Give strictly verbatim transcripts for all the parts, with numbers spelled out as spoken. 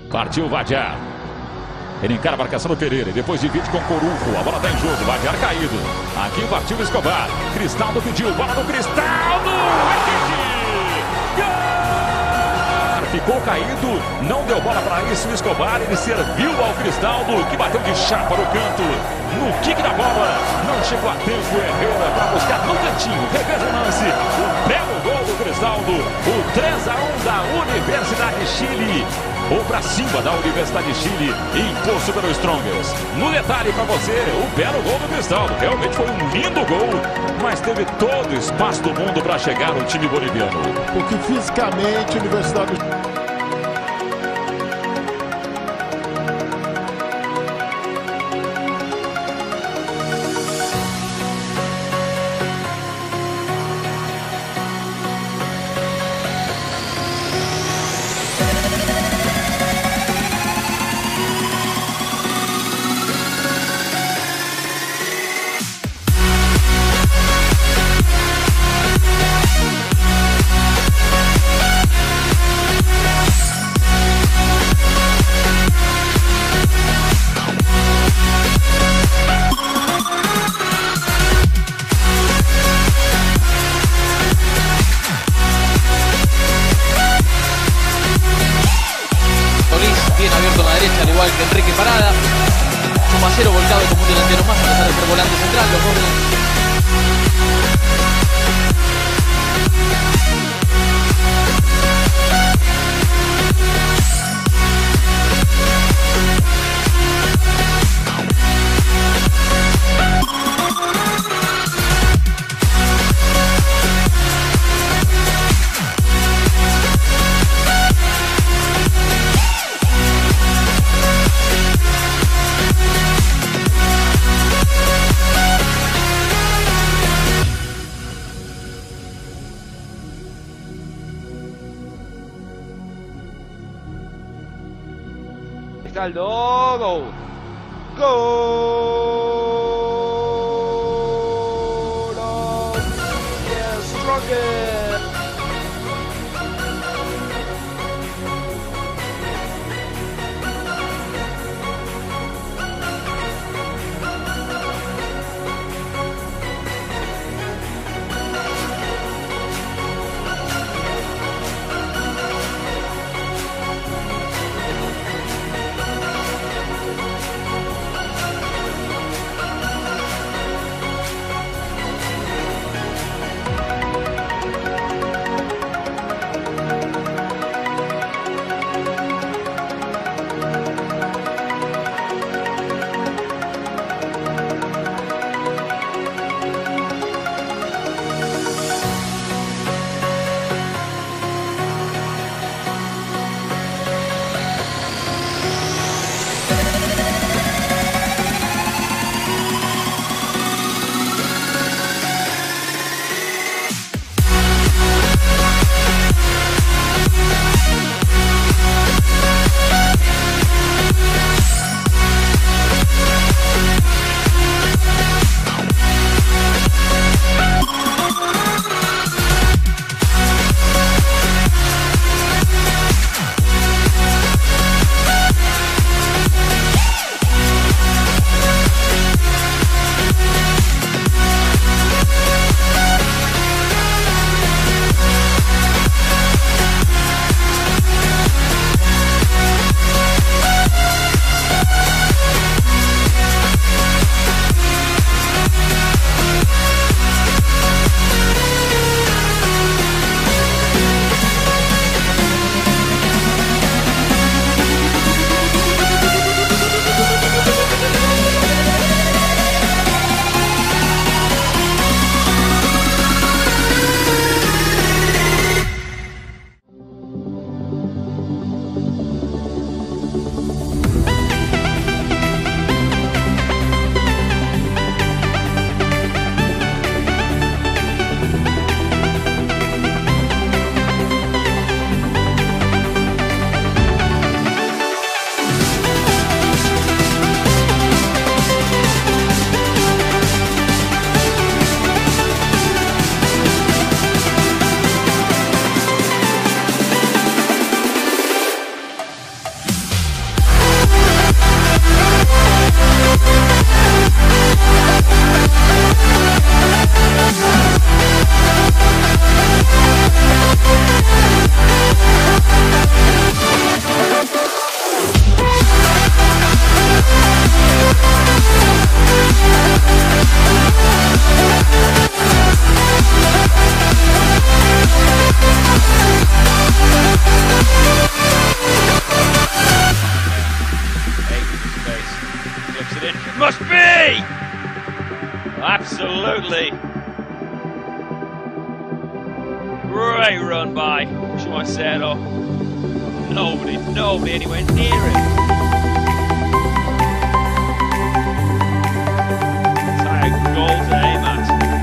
Partiu Vadiar. Ele encara a marcação do Pereira. Depois divide com Corujo. A bola está em jogo. Vadiar caído. Aqui partiu o Escobar. Cristaldo pediu. Bola do Cristaldo. Gol! Ficou caído. Não deu bola para isso. O Escobar. Ele serviu ao Cristaldo, que bateu de chapa no canto. No kick da bola. Não chegou a tempo. Herrera para buscar no cantinho. Reveja o lance. O belo gol do Cristaldo. O três a um da Universidade de Chile. Ou para cima da Universidade de Chile, imposto pelo Strongers. No detalhe para você, o belo gol do Cristaldo. Realmente foi um lindo gol, mas teve todo o espaço do mundo para chegar no time boliviano. Porque fisicamente a Universidade bien abierto a la derecha, al igual que Enrique Parada. Chumacero volcado como un delantero más, a pesar de ser volante central. Los dos Cristaldo, gol. Gol of the Strongest. Absolutely. Great run by Cristaldo. Nobody, nobody anywhere near it. It's a goal today, Matt.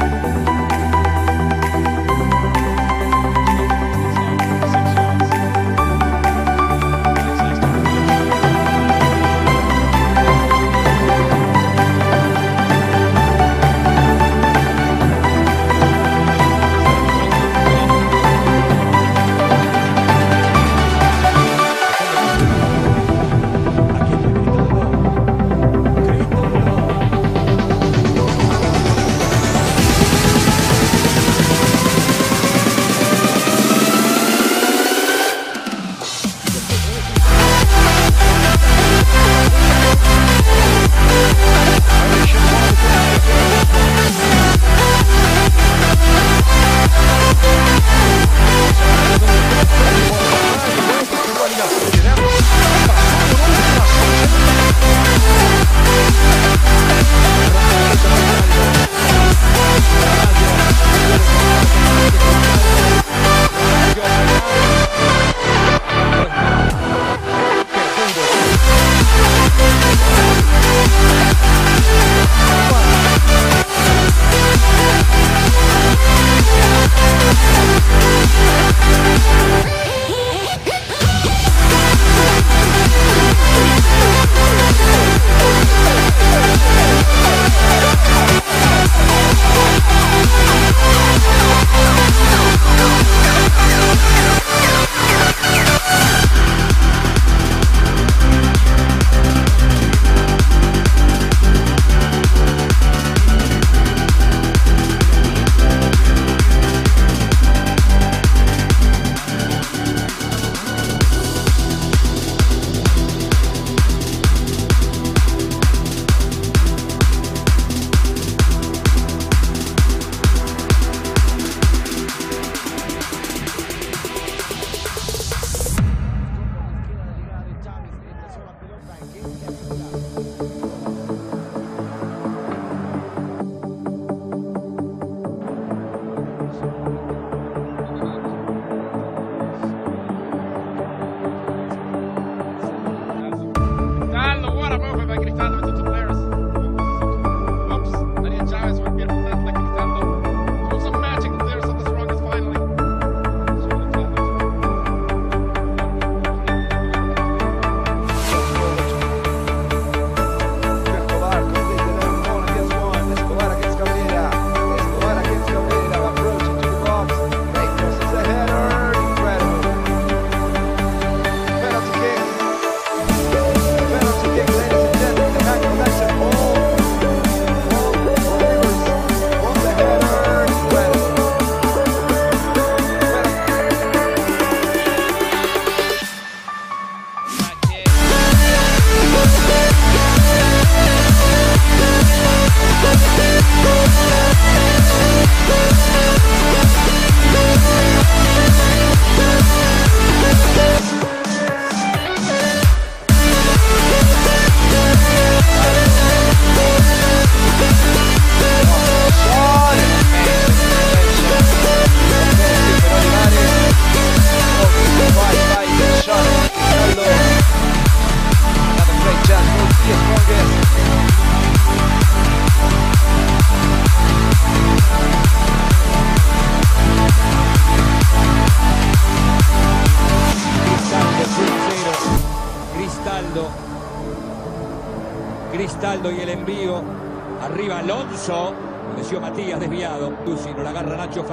Cristaldo y el envío. Arriba Alonso. Meció Matías desviado. Lucy no la agarra Nacho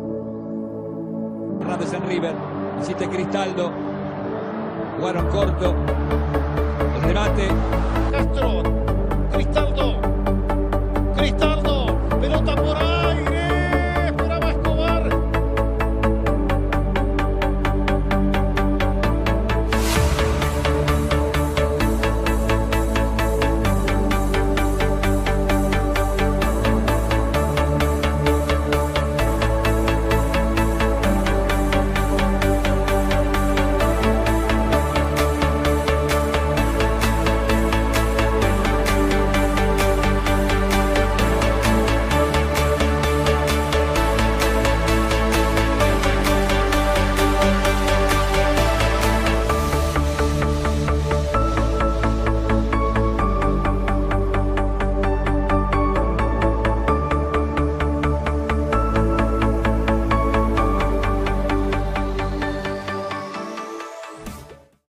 Fernández en River. Insiste Cristaldo. Jugaron corto. El remate. Castro. Cristaldo. Cristaldo. Pelota por ahí.